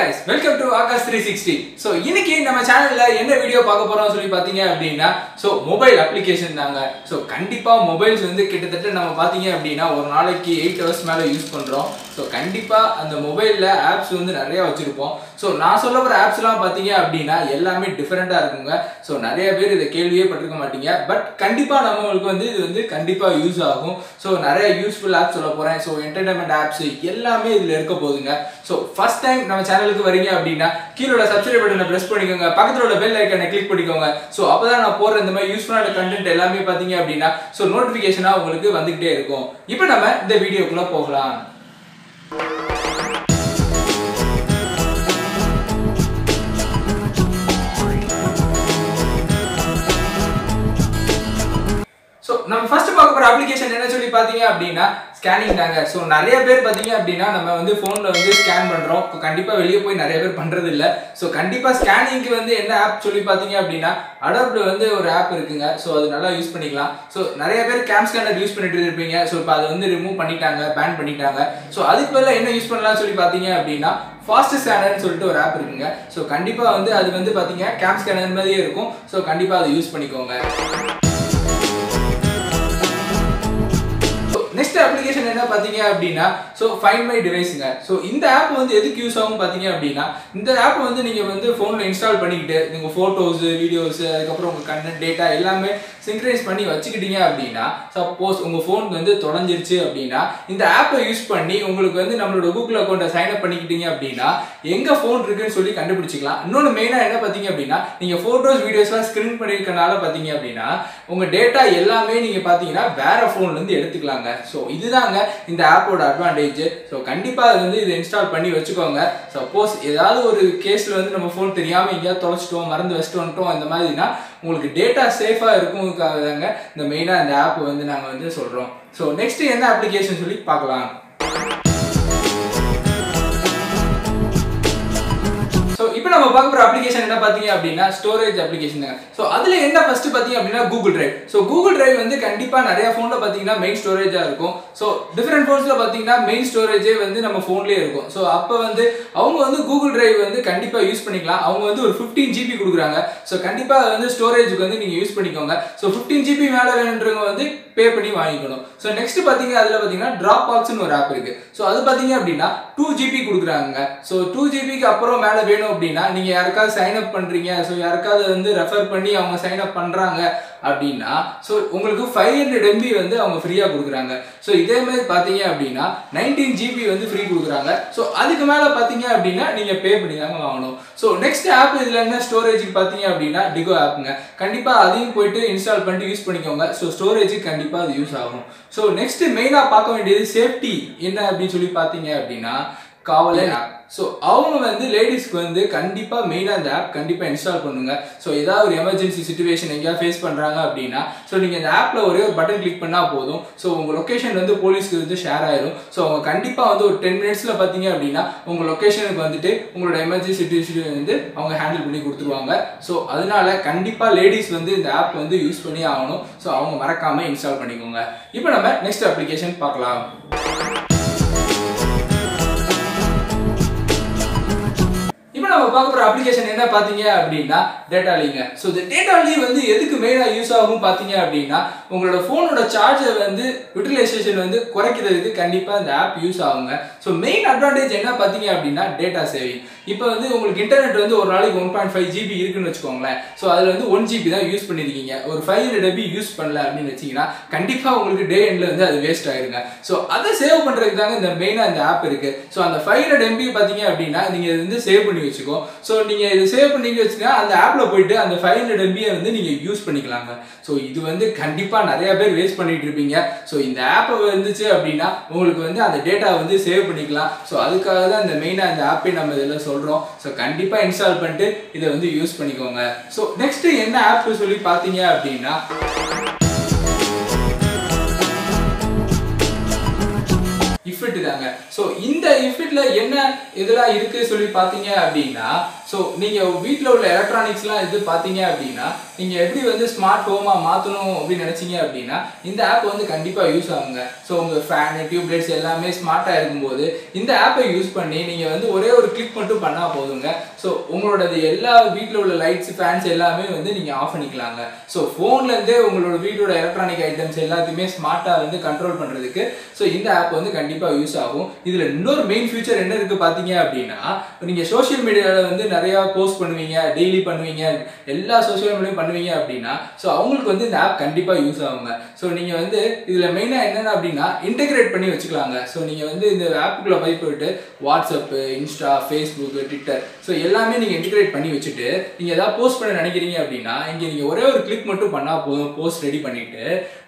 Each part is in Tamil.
guys, welcome to Akash 360. So, இன்னைக்கு நம்ம சேனல்ல என்ன வீடியோ பார்க்க போறோம் சொல்லி பாத்தீங்க அப்படினா, so mobile application தாங்க. So, கண்டிப்பா மொபைல்ஸ் வந்து கிட்டத்தட்ட நம்ம பாத்தீங்க அப்படினா ஒரு நாளைக்கு 8 hours மேல யூஸ் பண்றோம். So, கண்டிப்பா அந்த மொபைல்ல ஆப்ஸ் வந்து நிறைய வச்சிருப்போம். So, நான் சொல்ல போற ஆப்ஸ்லாம் பாத்தீங்க அப்படினா எல்லாமே டிஃபரண்டா இருக்குங்க. So, நிறைய பேர் இத கேள்வியே பட்டிருக்க மாட்டீங்க. பட் கண்டிப்பா நம்மளுக்கு வந்து இது வந்து கண்டிப்பா யூஸ் ஆகும். So, நிறைய யூஸ்ஃபுல் ஆப்ஸ் சொல்ல போறேன். So, என்டர்டெயின்மென்ட் ஆப்ஸ் எல்லாமே இதுல இருக்க போகுதுங்க. So, first time நம்ம சேனலுக்கு வரீங்க அப்படினா கீழ உள்ள subscribe பட்டனை பிரஸ் பண்ணிக்கோங்க. பக்கத்துல உள்ள பெல் ஐகானை கிளிக் பண்ணிக்கோங்க. சோ அப்பதான் நான் போற இந்த மாதிரி யூஸ்ஃபுல்லான கண்டென்ட் எல்லாமே பாத்தீங்க அப்படினா சோ நோட்டிபிகேஷனா உங்களுக்கு வந்துட்டே இருக்கும். இப்போ நம்ம இந்த வீடியோக்குள்ள போகலாம். So நம்ம ஃபர்ஸ்ட் பார்க்க போற அப்ளிகேஷன் என்ன சொல்லி பாத்தீங்க அப்படினா ஸ்கேனிங் தாங்க. சோ நிறைய பேர் பாத்தீங்க அப்படினா நம்ம வந்து போன்ல வந்து ஸ்கேன் பண்றோம். கண்டிப்பா வெளிய போய் நிறைய பேர் பண்றது இல்ல. சோ கண்டிப்பா ஸ்கேனிங்க்கு வந்து என்ன ஆப் சொல்லி பாத்தீங்க அப்படினா Adobe வந்து ஒரு ஆப் இருக்குங்க. சோ அது நல்லா யூஸ் பண்ணிக்கலாம். சோ நிறைய பேர் கேம் ஸ்கேனர் யூஸ் பண்ணிட்டு இருப்பீங்க. சோ இப்போ அது வந்து ரிமூவ் பண்ணிட்டாங்க, பேன் பண்ணிட்டாங்க. சோ அதுக்கு பதிலா என்ன யூஸ் பண்ணலாம் சொல்லி பாத்தீங்க அப்படினா ஃபாஸ்ட் ஸ்கேனர்னு சொல்லிட்டு ஒரு ஆப் இருக்குங்க. சோ கண்டிப்பா வந்து அது வந்து பாத்தீங்க கேம் ஸ்கேனர் மாதிரியே இருக்கும். சோ கண்டிப்பா அதை யூஸ் பண்ணிக்கோங்க. நெக்ஸ்ட் அப்ளிகேஷன் என்ன பாத்தீங்க அப்படினா சோ ஃபைண்ட் மை டிவைஸ்ங்க. சோ இந்த ஆப் வந்து எதுக்கு யூஸ் ஆகும் பாத்தீங்க அப்படினா இந்த ஆப் வந்து நீங்க வந்து போன்ல இன்ஸ்டால் பண்ணிக்கிட்டு நீங்க போட்டோஸ், வீடியோஸ், அதுக்கு அப்புறம் உங்க கண்டென்ட், டேட்டா எல்லாமே சிங்க்ரனைஸ் பண்ணி வச்சுக்கிட்டீங்க அப்படினா சப்போஸ் உங்க போன் வந்து தொலைஞ்சிருச்சு அப்படினா இந்த ஆப்பை யூஸ் பண்ணி உங்களுக்கு வந்து நம்மளோட கூகுள் அக்கவுண்ட்டை சைன் அப் பண்ணிக்கிட்டீங்க அப்படினா எங்க போன் இருக்குன்னு சொல்லி கண்டுபிடிச்சிக்கலாம். இன்னொன்னு மெயினா என்ன பாத்தீங்க அப்படினா நீங்க போட்டோஸ், வீடியோஸ்லாம் ஸ்கிரீன் பண்ணிருக்கனால பாத்தீங்க அப்படினா உங்க டேட்டா எல்லாமே நீங்க பாத்தீங்கன்னா வேற போன்ல இருந்து எடுத்துக்கலாங்க. சோ இதுதாங்க இந்த ஆப்போட அட்வான்டேஜ். சோ கண்டிப்பா வந்து இதை இன்ஸ்டால் பண்ணி வச்சுக்கோங்க. சப்போஸ் ஏதாவது ஒரு கேஸ்ல வந்து நம்ம போன் தெரியாம எங்கேயாவது தொலைச்சிட்டோம், மறந்து வச்சுட்டு வந்துட்டோம் இந்த மாதிரினா உங்களுக்கு டேட்டா சேஃபா இருக்கும்காக தாங்க இந்த மெயினா இந்த ஆப் வந்து நாங்க வந்து சொல்றோம். சோ நெக்ஸ்ட் என்ன அப்ளிகேஷன் சொல்லி பார்க்கலாம். சோ இப்போ நம்ம பார்க்க போற அப்ளிகேஷன் என்ன பாத்தீங்க அப்படினா ஸ்டோரேஜ் அப்ளிகேஷன் தான். சோ அதுல என்ன ஃபர்ஸ்ட் பாத்தீங்க அப்படினா Google Drive. So Google Drive வந்து கண்டிப்பா நிறைய போன்ல பாத்தீங்கன்னா மெயின் ஸ்டோரேஜா இருக்கும். சோ டிஃபரண்ட் போன்ஸ்ல பாத்தீங்கன்னா மெயின் ஸ்டோரேஜே வந்து நம்ம போன்லயே இருக்கும். சோ அப்ப வந்து அவங்க வந்து Google Drive வந்து கண்டிப்பா யூஸ் பண்ணிக்கலாம். அவங்க வந்து ஒரு 15 GB கொடுக்குறாங்க. சோ கண்டிப்பா வந்து ஸ்டோரேஜ்க்கு வந்து நீங்க யூஸ் பண்ணிக்கோங்க. சோ 15 GB மேல வேணும்ன்றவங்க வந்து பே பண்ணி வாங்கிக்கணும். சோ நெக்ஸ்ட் பாத்தீங்க அதுல பாத்தீங்கன்னா Dropboxனு ஒரு ஆப் இருக்கு. சோ அது பாத்தீங்க அப்படினா 2 GB கொடுக்குறாங்க. சோ 2 GB க்கு அப்புறம் மேல வேணும் அப்படினா நீங்க யாருக்காவது சைன் அப் பண்றீங்க, சோ யாருக்காவது வந்து ரெஃபர் பண்ணி அவங்க சைன் அப் பண்றாங்க அப்படினா சோ உங்களுக்கு 500 MB வந்து அவங்க ஃப்ரீயா கொடுக்குறாங்க. சோ இதே மாதிரி பாத்தீங்க அப்படினா 19 GB வந்து ஃப்ரீ கொடுக்குறாங்க. சோ அதுக்கு மேல பாத்தீங்க அப்படினா நீங்க பே பண்ணி தான் வாங்கணும். சோ நெக்ஸ்ட் ஆப் இதுல என்ன ஸ்டோரேஜ்க்கு பாத்தீங்க அப்படினா Digo ஆப்ங்க. கண்டிப்பா அதையும் போயிட்டு இன்ஸ்டால் பண்ணி யூஸ் பண்ணிக்கோங்க. சோ ஸ்டோரேஜ்க்கு கண்டிப்பா அது யூஸ் ஆகும். சோ நெக்ஸ்ட் மெயினா பார்க்க வேண்டியது சேஃப்டி என்ன அப்படின்னு சொல்லி பாத்தீங்க அப்படினா காவலன் ஆப். சோ அவங்க வந்து லேடிஸ்க்கு வந்து கண்டிப்பா மெயினா இந்த ஆப் கண்டிப்பா இன்ஸ்டால் பண்ணுங்க. சோ ஏதாவது ஒரு எமர்ஜென்சி சிச்சுவேஷன் எங்கேயாவது ஃபேஸ் பண்றாங்க அப்படின்னா சோ நீங்க இந்த ஆப்ல ஒரே ஒரு பட்டன் கிளிக் பண்ணா போதும். சோ உங்க லொகேஷன் வந்து போலீஸ்க்கு வந்து ஷேர் ஆயிரும். சோ அவங்க கண்டிப்பா வந்து ஒரு 10 மினிட்ஸ்ல பாத்தீங்க அப்படின்னா உங்க லொகேஷனுக்கு வந்துட்டு உங்களோட எமர்ஜென்சி சிச்சுவேஷன் வந்து அவங்க ஹேண்டில் பண்ணி கொடுத்துருவாங்க. சோ அதனால கண்டிப்பா லேடிஸ் வந்து இந்த ஆப் வந்து யூஸ் பண்ணி ஆகணும். சோ அவங்க மறக்காம இன்ஸ்டால் பண்ணிக்கோங்க. இப்போ நம்ம நெக்ஸ்ட் அப்ளிகேஷன் பார்க்கலாம். நம்ம பார்க்க போற அப்ளிகேஷன் என்ன பாத்தீங்க அப்படினா டேட்டா லிங்க். சோ இந்த டேட்டா லிங்க் வந்து எதுக்கு மெயினா யூஸ் ஆகும் பாத்தீங்க அப்படினா உங்களோட போனோட சார்ஜர் வந்து யூட்டிலைசேஷன் வந்து குறைக்கிறதுக்கு கண்டிப்பா இந்த ஆப் யூஸ் ஆகுங்க. சோ மெயின் அட்வான்டேஜ் என்ன பாத்தீங்க அப்படினா டேட்டா சேவிங். இப்போ வந்து உங்களுக்கு இன்டர்நெட் வந்து ஒரு நாளைக்கு 1.5 GB இருக்குன்னு வச்சுக்கோங்களேன். சோ அதுல வந்து 1 GB தான் யூஸ் பண்ணிருக்கீங்க. ஒரு 500 MB யூஸ் பண்ணல அப்படின்னு வச்சீங்கன்னா கண்டிப்பா உங்களுக்கு டே எண்ட்ல வந்து அது வேஸ்ட் ஆயிருங்க. சோ அதை சேவ் பண்றதுக்கு தாங்க இந்த மெயினா இந்த ஆப் இருக்கு. சோ அந்த 500 MB பாத்தீங்க அப்படின்னா நீங்க இது வந்து சேவ் பண்ணி வச்சுக்கோ. சோ நீங்க இது சேவ் பண்ணி வச்சுங்க அந்த ஆப்ல போயிட்டு அந்த 500 MB வந்து நீங்க யூஸ் பண்ணிக்கலாங்க. சோ இது வந்து கண்டிப்பா நிறைய பேர் வேஸ்ட் பண்ணிட்டு இருப்பீங்க. சோ இந்த ஆப் வந்துச்சு அப்படின்னா உங்களுக்கு வந்து அந்த டேட்டா வந்து சேவ் பண்ணிக்கலாம். சோ அதுக்காக தான் இந்த மெயினா இந்த ஆப்பை நம்ம இதெல்லாம் சொல்றோம். சோ கண்டிப்பா இன்ஸ்டால் பண்ணிட்டு இதை வந்து யூஸ் பண்ணிக்கோங்க. சோ நெக்ஸ்ட் என்ன ஆப் சொல்லி பாத்தீங்க அப்படின்னா Ifit தாங்க. ஸோ இந்த இஃபிட்ல என்ன இதெல்லாம் இருக்கு சொல்லி பார்த்தீங்க அப்படின்னா, ஸோ நீங்க வீட்டில் உள்ள எலக்ட்ரானிக்ஸ்லாம் இது பார்த்தீங்க அப்படின்னா, நீங்க எப்படி வந்து ஸ்மார்ட் ஹோமா மாற்றணும் அப்படின்னு நினைச்சீங்க அப்படின்னா இந்த ஆப் வந்து கண்டிப்பாக யூஸ் ஆகுங்க. ஸோ உங்க ஃபேன் டியூப்லைட்ஸ் எல்லாமே ஸ்மார்ட்டாக இருக்கும்போது இந்த ஆப்பை யூஸ் பண்ணி நீங்க வந்து ஒரே ஒரு கிளிக் மட்டும் பண்ணா போதுங்க. ஸோ உங்களோட எல்லா வீட்டில் உள்ள லைட்ஸ் ஃபேன்ஸ் எல்லாமே வந்து நீங்க ஆஃப் பண்ணிக்கலாங்க. ஸோ ஃபோன்ல இருந்தே உங்களோட வீட்டோட எலக்ட்ரானிக் ஐட்டம்ஸ் எல்லாத்தையுமே ஸ்மார்ட்டாக வந்து கண்ட்ரோல் பண்றதுக்கு ஸோ இந்த ஆப் வந்து கண்டிப்பாக யூஸ் ஆகும். இதுல இன்னொரு மெயின் ஃபியூச்சர் என்ன இருக்கு பாத்தீங்க அப்படின்னா, நீங்க சோஷியல் மீடியால வந்து நிறைய போஸ்ட் பண்ணுவீங்க, டெய்லி பண்ணுவீங்க, எல்லா சோஷியல் மீடியாவும் பண்ணுவீங்க அப்படின்னா ஸோ அவங்களுக்கு வந்து இந்த ஆப் கண்டிப்பா யூஸ் ஆகுங்க. ஸோ நீங்க வந்து இதுல மெயினா என்னன்னா அப்படின்னா இன்டெகிரேட் பண்ணி வச்சுக்கலாங்க. ஸோ நீங்க வந்து இந்த ஆப்புக்குள்ள போயிட்டு WhatsApp, Insta, Facebook, Twitter so எல்லாமே நீங்க இன்டெகிரேட் பண்ணி வச்சுட்டு நீங்க ஏதாவது போஸ்ட் பண்ண நினைக்கிறீங்க அப்படின்னா இங்க நீங்க ஒரே ஒரு கிளிக் மட்டும் பண்ணா போதும், போஸ்ட் ரெடி பண்ணிட்டு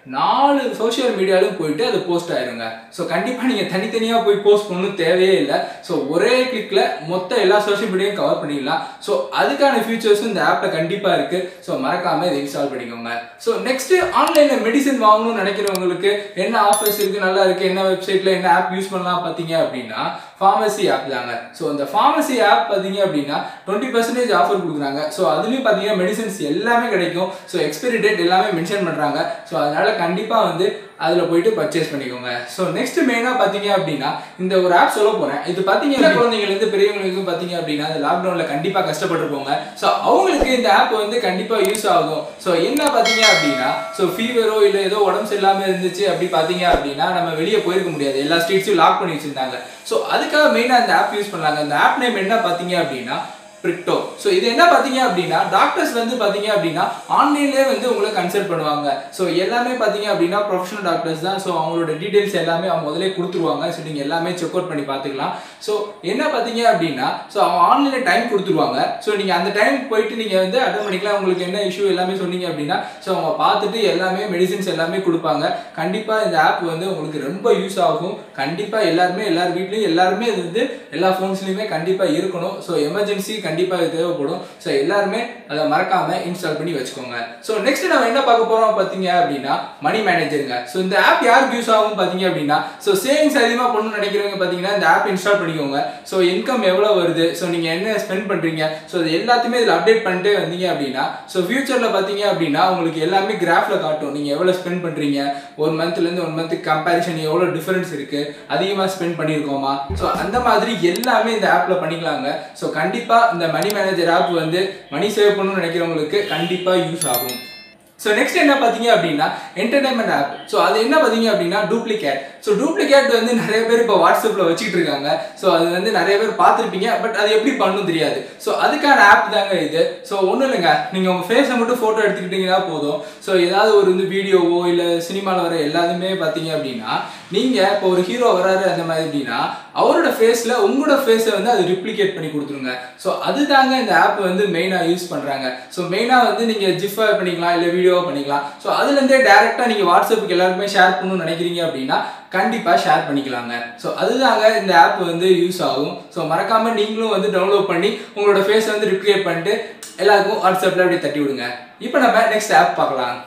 4 சோஷியல் மீடியாலும் போயிட்டு அது போஸ்ட் ஆயிருங்க. ஸோ கண்டிப்பா நீங்க தனித்தனியா போய் போஸ்ட் பண்ணணும் தேவையே இல்லை. ஸோ ஒரே கிளிக்ல மொத்த எல்லா சோஷியல் மீடியாவும் கவர் பண்ணிடலாம். ஸோ அதுக்கான ஃபீச்சர்ஸும் இந்த ஆப்ல கண்டிப்பா இருக்கு. ஸோ மறக்காம இதை இன்ஸ்டால் பண்ணிக்கோங்க. ஸோ நெக்ஸ்ட் ஆன்லைன்ல மெடிசன் வாங்கணும்னு நினைக்கிறவங்களுக்கு என்ன ஆஃபர்ஸ் இருக்கு, நல்லா இருக்கு, என்ன வெப்சைட்ல என்ன ஆப் யூஸ் பண்ணலாம் பாத்தீங்க அப்படின்னா ஃபார்மசி ஆப் தாங்க. ஸோ இந்த ஃபார்மசி ஆப் பார்த்தீங்க அப்படின்னா 20% ஆஃபர் கொடுக்குறாங்க. ஸோ அதுலேயும் பார்த்தீங்கன்னா மெடிசன்ஸ் எல்லாமே கிடைக்கும். ஸோ எக்ஸ்பைரி டேட் எல்லாமே மென்ஷன் பண்ணுறாங்க. ஸோ அதனால கண்டிப்பாக வந்து அதில் போயிட்டு பர்ச்சேஸ் பண்ணிக்கோங்க. ஸோ நெக்ஸ்ட் மெயினாக பார்த்தீங்க அப்படின்னா இந்த ஒரு ஆப் சொல்ல போகிறேன். இது பார்த்தீங்கன்னா குழந்தைங்களுக்கு பெரியவங்களுக்கு பார்த்தீங்க அப்படின்னா இந்த லாக்டவுனில் கண்டிப்பாக கஷ்டப்பட்டுருப்போங்க. ஸோ அவங்களுக்கு இந்த ஆப் வந்து கண்டிப்பாக யூஸ் ஆகும். ஸோ என்ன பார்த்தீங்க அப்படின்னா ஸோ ஃபீவரோ இல்லை ஏதோ உடம்பு சரியில்லாமல் இருந்துச்சு அப்படி பார்த்தீங்க அப்படின்னா நம்ம வெளியே போயிருக்க முடியாது, எல்லா ஸ்ட்ரீட்ஸையும் லாக் பண்ணி வச்சிருந்தாங்க. ஸோ அதுக்காக மெயினாக இந்த ஆப் யூஸ் பண்ணாங்க. இந்த ஆப் நேம் என்ன பார்த்தீங்க அப்படின்னா பிரிக்டோ. ஸோ இது என்ன பார்த்தீங்க அப்படின்னா டாக்டர்ஸ் வந்து பார்த்தீங்க அப்படின்னா ஆன்லைன்லேயே வந்து உங்களை கன்சல்ட் பண்ணுவாங்க. ஸோ எல்லாமே பார்த்தீங்க அப்படின்னா ப்ரொஃபஷனல் டாக்டர்ஸ் தான். ஸோ அவங்களோட டீடைல்ஸ் எல்லாமே அவங்க முதலே கொடுத்துருவாங்க. ஸோ நீங்கள் எல்லாமே செக் அவுட் பண்ணி பார்த்துக்கலாம். ஸோ என்ன பார்த்தீங்க அப்படின்னா ஸோ அவங்க ஆன்லைனில் டைம் கொடுத்துருவாங்க. ஸோ நீங்கள் அந்த டைம் போயிட்டு நீங்கள் வந்து அட்டன் பண்ணிக்கலாம். உங்களுக்கு என்ன இஷ்யூ எல்லாமே சொன்னீங்க அப்படின்னா ஸோ அவங்க பார்த்துட்டு எல்லாமே மெடிசின்ஸ் எல்லாமே கொடுப்பாங்க. கண்டிப்பாக இந்த ஆப் வந்து உங்களுக்கு ரொம்ப யூஸ் ஆகும். கண்டிப்பாக எல்லாருமே எல்லார் வீட்லையும் எல்லாருமே இது வந்து எல்லா ஃபோன்ஸ்லையுமே கண்டிப்பாக இருக்கணும். ஸோ எமர்ஜென்சி கண்டிப்பாக தேவைப்படும். ஸோ எல்லாருமே அதை மறக்காம இன்ஸ்டால் பண்ணி வச்சுக்கோங்க. ஸோ நெக்ஸ்ட் நம்ம என்ன பார்க்க போறோம் பார்த்தீங்க அப்படின்னா மணி மேனேஜருங்க. ஸோ இந்த ஆப் யாருக்கு யூஸ் ஆகும் பார்த்தீங்க அப்படின்னா ஸோ சேவிங்ஸ் அதிகமாக பண்ணணும்னு நினைக்கிறவங்க பார்த்தீங்கன்னா இந்த ஆப் இன்ஸ்டால் பண்ணிக்கோங்க. ஸோ இன்கம் எவ்வளோ வருது, ஸோ நீங்கள் என்ன ஸ்பெண்ட் பண்ணுறீங்க, ஸோ அது எல்லாத்தையுமே இதில் அப்டேட் பண்ணிட்டே வந்தீங்க அப்படின்னா ஸோ ஃபியூச்சரில் பார்த்தீங்க அப்படின்னா உங்களுக்கு எல்லாமே கிராஃபில் காட்டும். நீங்கள் எவ்வளோ ஸ்பெண்ட் பண்ணுறீங்க, ஒரு மந்த்லேருந்து ஒரு மந்த்துக்கு கம்பேரிஷன் எவ்வளோ டிஃபரன்ஸ் இருக்கு, அதிகமாக ஸ்பெண்ட் பண்ணியிருக்கோமா, ஸோ அந்த மாதிரி எல்லாமே இந்த ஆப்பில் பண்ணிக்கலாங்க. ஸோ கண்டிப்பாக இந்த மணி மேனேஜர் ஆப் வந்து மணி சேவ் பண்ணணும்னு நினைக்கிறவங்களுக்கு கண்டிப்பாக யூஸ் ஆகும். ஸோ நெக்ஸ்ட் என்ன பார்த்தீங்க அப்படின்னா என்டர்டைன்மெண்ட் ஆப். ஸோ அது என்ன பார்த்தீங்க அப்படின்னா டூப்ளிகேட். ஸோ டூப்ளிகேட் வந்து நிறைய பேர் இப்போ வாட்ஸ்அப்பில் வச்சுக்கிட்டு இருக்காங்க. ஸோ அது வந்து நிறைய பேர் பார்த்துருப்பீங்க, பட் அது எப்படி பண்ணணும் தெரியாது. ஸோ அதுக்கான ஆப் தாங்க இது. ஸோ ஒன்றும் இல்லைங்க, நீங்கள் உங்கள் ஃபேஸை மட்டும் ஃபோட்டோ எடுத்துக்கிட்டீங்கன்னா போதும். ஸோ ஏதாவது ஒரு வந்து வீடியோவோ இல்லை சினிமாவில் வர எல்லாத்துமே பார்த்தீங்க அப்படின்னா நீங்கள் இப்போ ஒரு ஹீரோ வராரு அந்த மாதிரி அப்படின்னா அவரோட ஃபேஸில் உங்களோட ஃபேஸை வந்து அது ரிப்ளிகேட் பண்ணி கொடுத்துருங்க. ஸோ அதுதாங்க இந்த ஆப் வந்து மெயினாக யூஸ் பண்ணுறாங்க. ஸோ மெயினாக வந்து நீங்கள் ஜிஃபை பண்ணிக்கலாம், இல்லை வீடியோவை பண்ணிக்கலாம். ஸோ அதுலேருந்தே டேரெக்டாக நீங்கள் வாட்ஸ்அப்புக்கு எல்லாருமே ஷேர் பண்ணணும்னு நினைக்கிறீங்க அப்படின்னா கண்டிப்பாக ஷேர் பண்ணிக்கலாங்க. ஸோ அதுதாங்க இந்த ஆப் வந்து யூஸ் ஆகும். ஸோ மறக்காமல் நீங்களும் வந்து டவுன்லோட் பண்ணி உங்களோட ஃபேஸை வந்து ரிப்ளிகேட் பண்ணிட்டு எல்லாருக்கும் வாட்ஸ்அப்பில் அப்படியே தட்டி விடுங்க. இப்போ நம்ம நெக்ஸ்ட் ஆப் பார்க்கலாம்.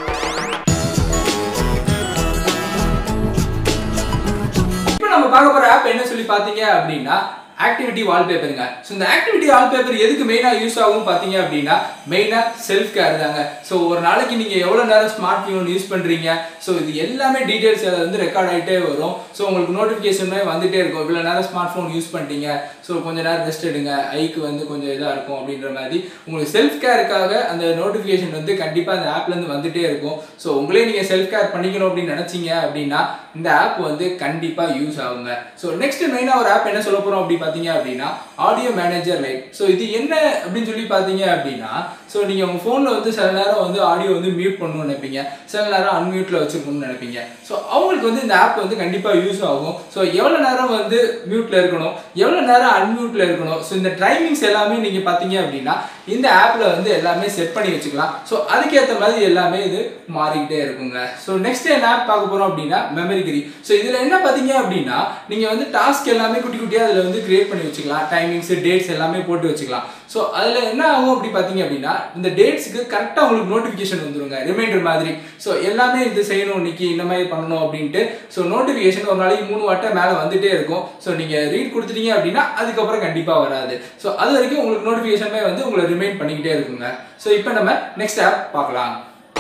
நம்ம பார்க்க போற ஆப் என்ன சொல்லி பாத்தீங்க அப்படின்னா ஆக்டிவிட்டி வால்பேப்பருங்க. ஸோ இந்த ஆக்டிவிட்டி வால்பேப்பர் எதுக்கு மெயினாக யூஸ் ஆகும் பார்த்தீங்க அப்படின்னா மெயினாக செல்ஃப் கேர் தாங்க. ஸோ ஒரு நாளைக்கு நீங்கள் எவ்வளோ நேரம் ஸ்மார்ட் ஃபோன் யூஸ் பண்ணுறீங்க, ஸோ இது எல்லாமே டீட்டெயில்ஸ் அதை வந்து ரெக்கார்ட் ஆகிட்டே வரும். ஸோ உங்களுக்கு நோட்டிஃபிகேஷன் வந்துட்டே இருக்கும், இவ்வளோ நேரம் ஸ்மார்ட் ஃபோன் யூஸ் பண்ணிட்டீங்க, ஸோ கொஞ்சம் நேரம் ரெஸ்ட் எடுங்க, ஐக்கு வந்து கொஞ்சம் இதாக இருக்கும் அப்படின்ற மாதிரி உங்களுக்கு செல்ஃப் கேருக்காக அந்த நோட்டிஃபிகேஷன் வந்து கண்டிப்பாக அந்த ஆப்லேருந்து வந்துட்டே இருக்கும். ஸோ உங்களே நீங்கள் செல்ஃப் கேர் பண்ணிக்கணும் அப்படின்னு நினச்சிங்க அப்படின்னா இந்த ஆப் வந்து கண்டிப்பாக யூஸ் ஆகுங்க. ஸோ நெக்ஸ்ட் மெயினாக ஒரு ஆப் என்ன சொல்ல போகிறோம் அப்படி பார்த்தீங்க அப்படின்னா ஆடியோ மேனேஜர் லைட். ஸோ இது என்ன அப்படின்னு சொல்லி பார்த்தீங்க அப்படின்னா ஸோ நீங்கள் உங்கள் ஃபோனில் வந்து சில நேரம் வந்து ஆடியோ வந்து மியூட் பண்ணணும்னு நினைப்பீங்க, சில நேரம் அன்மியூட்டில் வச்சுருக்கணும்னு நினைப்பீங்க. ஸோ அவங்களுக்கு வந்து இந்த ஆப் வந்து கண்டிப்பாக யூஸ் ஆகும். ஸோ எவ்வளோ நேரம் வந்து மியூட்டில் இருக்கணும், எவ்வளோ நேரம் அன்மியூட்டில் இருக்கணும், ஸோ இந்த டைமிங்ஸ் எல்லாமே நீங்கள் பார்த்தீங்க அப்படின்னா இந்த ஆப்பில் வந்து எல்லாமே செட் பண்ணி வச்சுக்கலாம். ஸோ அதுக்கேற்ற மாதிரி எல்லாமே இது மாறிக்கிட்டே இருக்குங்க. ஸோ நெக்ஸ்ட் என்ன ஆப் பார்க்க போகிறோம் அப்படின்னா மெமரி கிரி. ஸோ இதில் என்ன பார்த்தீங்க அப்படின்னா நீங்கள் வந்து டாஸ்க் எல்லாமே குட்டி குட்டியாக அதில் வந்து கிரியேட் கிரியேட் பண்ணி வச்சுக்கலாம், டைமிங்ஸ் டேட்ஸ் எல்லாமே போட்டு வச்சுக்கலாம். ஸோ அதில் என்ன ஆகும் அப்படி பார்த்தீங்க அப்படின்னா இந்த டேட்ஸுக்கு கரெக்டாக உங்களுக்கு நோட்டிஃபிகேஷன் வந்துருங்க, ரிமைண்டர் மாதிரி. ஸோ எல்லாமே இது செய்யணும், இன்னைக்கு இந்த மாதிரி பண்ணணும் அப்படின்ட்டு. ஸோ நோட்டிஃபிகேஷன் ஒரு நாளைக்கு 3 வாட்டை மேலே வந்துட்டே இருக்கும். ஸோ நீங்கள் ரீட் கொடுத்துட்டீங்க அப்படின்னா அதுக்கப்புறம் கண்டிப்பாக வராது. ஸோ அது வரைக்கும் உங்களுக்கு நோட்டிஃபிகேஷனே வந்து உங்களை ரிமைண்ட் பண்ணிக்கிட்டே இருக்குங்க. ஸோ இப்போ நம்ம நெக்ஸ்ட் ஆப் பார்க்கலாம்.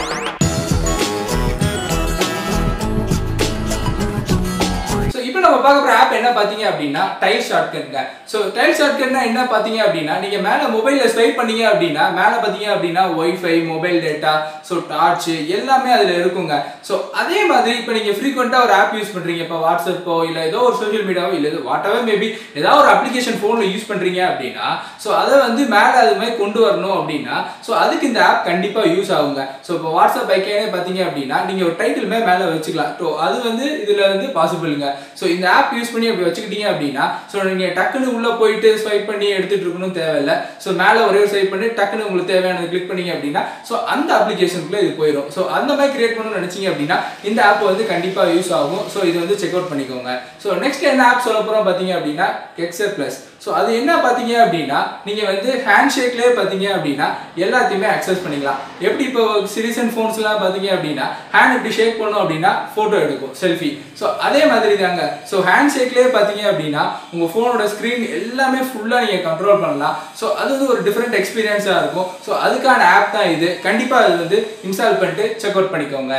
இப்போ நம்ம பார்க்க போற ஆப் என்ன பாத்தீங்க அப்படின்னா டைல் ஷார்ட்கட்ங்க. சோ டைல் ஷார்ட்கட்னா என்ன பாத்தீங்க அப்படின்னா நீங்க மேல மொபைல்ல ஸ்வைப் பண்ணீங்க அப்படின்னா மேல பாத்தீங்க அப்படின்னா wifi, mobile data, so torch எல்லாமே அதுல இருக்குங்க. சோ அதே மாதிரி இப்போ நீங்க ஃப்ரீக்வெண்டா ஒரு ஆப் யூஸ் பண்றீங்க, இப்போ வாட்ஸ்அப்போ இல்ல ஏதோ ஒரு சோஷியல் மீடியாவோ இல்ல வாட்டெவர் மேபி ஏதாவது ஒரு அப்ளிகேஷன் போன்ல யூஸ் பண்றீங்க அப்படின்னா சோ அதை வந்து மேல அது மாதிரி கொண்டு வரணும் அப்படின்னா சோ அதுக்கு இந்த ஆப் கண்டிப்பா யூஸ் ஆகுங்க. சோ இப்போ வாட்ஸ்அப் ஐக்கானே பாத்தீங்க அப்படின்னா நீங்க ஒரு டைட்டில் மேல வச்சுக்கலாம். ஸோ அது வந்து இதுல வந்து பாசிபிள்ங்க. ஸோ இந்த ஆப் யூஸ் பண்ணி அப்படி வச்சுக்கிட்டீங்க அப்படின்னா ஸோ நீங்கள் டக்குன்னு உள்ளே போயிட்டு ஸ்வைப் பண்ணி எடுத்துட்டு இருக்கணும் தேவையில்லை. ஸோ மேலே ஒரே ஒரு ஸ்வைப் பண்ணி டக்குன்னு உங்களுக்கு தேவையானது கிளிக் பண்ணீங்க அப்படின்னா ஸோ அந்த அப்ளிகேஷனுக்குள்ள இது போயிடும். ஸோ அந்த மாதிரி கிரியேட் பண்ணணும்னு நினைச்சீங்க அப்படின்னா இந்த ஆப் வந்து கண்டிப்பாக யூஸ் ஆகும். ஸோ இது வந்து செக் அவுட் பண்ணிக்கோங்க. ஸோ நெக்ஸ்ட் என்ன ஆப் சொல்ல போகிறோம் பார்த்தீங்க அப்படின்னா எக்ஸல் பிளஸ். ஸோ அது என்ன பார்த்தீங்க அப்படின்னா நீங்கள் வந்து ஹேண்ட் ஷேக்லேயே பார்த்தீங்க அப்படின்னா எல்லாத்தையுமே அக்சஸ் பண்ணிக்கலாம். எப்படி இப்போ சிரிசன் ஃபோன்ஸ்லாம் பார்த்தீங்க அப்படின்னா ஹேண்ட் இப்படி ஷேக் பண்ணோம் அப்படின்னா ஃபோட்டோ எடுக்கும், செல்ஃபி. ஸோ அதே மாதிரி தாங்க. ஸோ ஹேண்ட் ஷேக்லேயே பார்த்தீங்க அப்படின்னா உங்கள் ஃபோனோட ஸ்க்ரீன் எல்லாமே ஃபுல்லாக நீங்கள் கண்ட்ரோல் பண்ணலாம். ஸோ அது வந்து ஒரு டிஃப்ரெண்ட் எக்ஸ்பீரியன்ஸாக இருக்கும். ஸோ அதுக்கான ஆப் தான் இது. கண்டிப்பாக அது வந்து இன்ஸ்டால் பண்ணிட்டு செக் அவுட் பண்ணிக்கோங்க.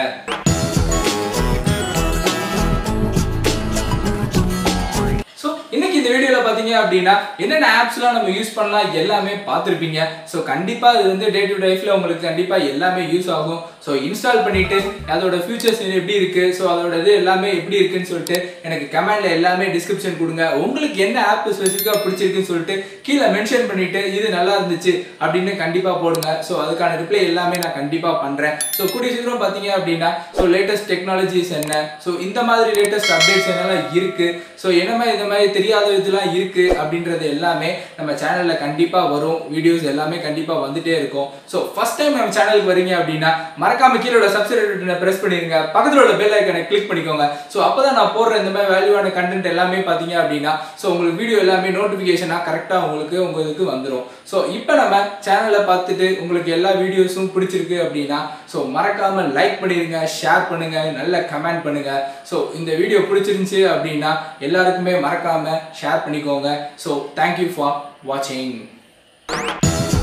இன்னைக்கு இந்த வீடியோல பாத்தீங்க அப்படின்னா என்னென்ன ஆப்ஸ்லாம் நம்ம யூஸ் பண்ணலாம் எல்லாமே பார்த்துருப்பீங்க. ஸோ கண்டிப்பா இது வந்து டே டு லைஃப்ல உங்களுக்கு கண்டிப்பா எல்லாமே யூஸ் ஆகும். ஸோ இன்ஸ்டால் பண்ணிட்டு அதோட ஃபியூச்சர்ஸ் எப்படி இருக்கு, ஸோ அதோட இது எல்லாமே எப்படி இருக்குன்னு சொல்லிட்டு எனக்கு கமெண்ட்ல எல்லாமே டிஸ்கிரிப்ஷன் கொடுங்க. உங்களுக்கு என்ன ஆப் ஸ்பெசிஃபிக்கா பிடிச்சிருக்குன்னு சொல்லிட்டு கீழே மென்ஷன் பண்ணிட்டு இது நல்லா இருந்துச்சு அப்படின்னு கண்டிப்பா போடுங்க. ஸோ அதுக்கான ரிப்ளை எல்லாமே நான் கண்டிப்பா பண்றேன். ஸோ கூடிய சீக்கிரம் பாத்தீங்க அப்படின்னா ஸோ லேட்டஸ்ட் டெக்னாலஜிஸ் என்ன, ஸோ இந்த மாதிரி லேட்டஸ்ட் அப்டேட்ஸ் என்னெல்லாம் இருக்கு, ஸோ என்னமே இந்த மாதிரி தெரியாத இதெல்லாம் இருக்கு அப்படின்றது எல்லாமே நம்ம சேனல்ல கண்டிப்பா வரும். வீடியோஸ் எல்லாமே கண்டிப்பா வந்துட்டே இருக்கும். ஸோ ஃபர்ஸ்ட் டைம் நம்ம சேனலுக்கு வரீங்க அப்படின்னா மறக்காம கீழே உள்ள சப்ஸ்கிரைப் பட்டனை பிரஸ் பண்ணிருங்க, பக்கத்துல உள்ள பெல் ஐகானை கிளிக் பண்ணிக்கோங்க. ஸோ அப்பதான் நான் போடுற இந்த மாதிரி வேல்யூவான கண்டென்ட் எல்லாமே பாத்தீங்க அப்படின்னா ஸோ உங்களுக்கு வீடியோ எல்லாமே நோட்டிபிகேஷனா கரெக்டா உங்களுக்கு வந்துடும். ஸோ இப்போ நம்ம சேனலை பார்த்துட்டு உங்களுக்கு எல்லா வீடியோஸும் பிடிச்சிருக்கு அப்படின்னா ஸோ மறக்காம லைக் பண்ணிருங்க, ஷேர் பண்ணுங்க, நல்ல கமெண்ட் பண்ணுங்க. ஸோ இந்த வீடியோ பிடிச்சிருந்துச்சு அப்படின்னா எல்லாருக்குமே மறக்காம ஷேர் பண்ணிக்கோங்க. ஸோ தேங்க்யூ ஃபார் வாட்சிங்.